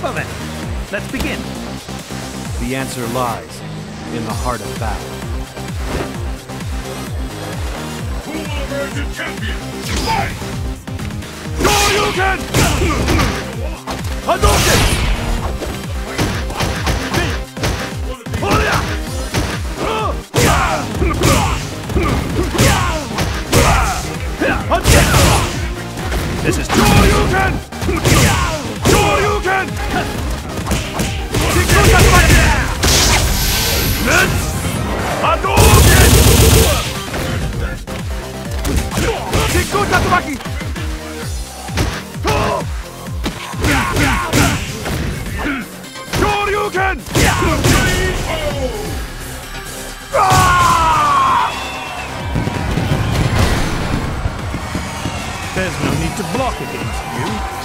Well then, let's begin. The answer lies in the heart of battle. Who will emerge a champion? Fight! Shoryuken! Hadouken! This is Shoryuken! Shoryuken! Hadouken! Kikko Tatsumaki! Shoryuken! There's no need to block against you.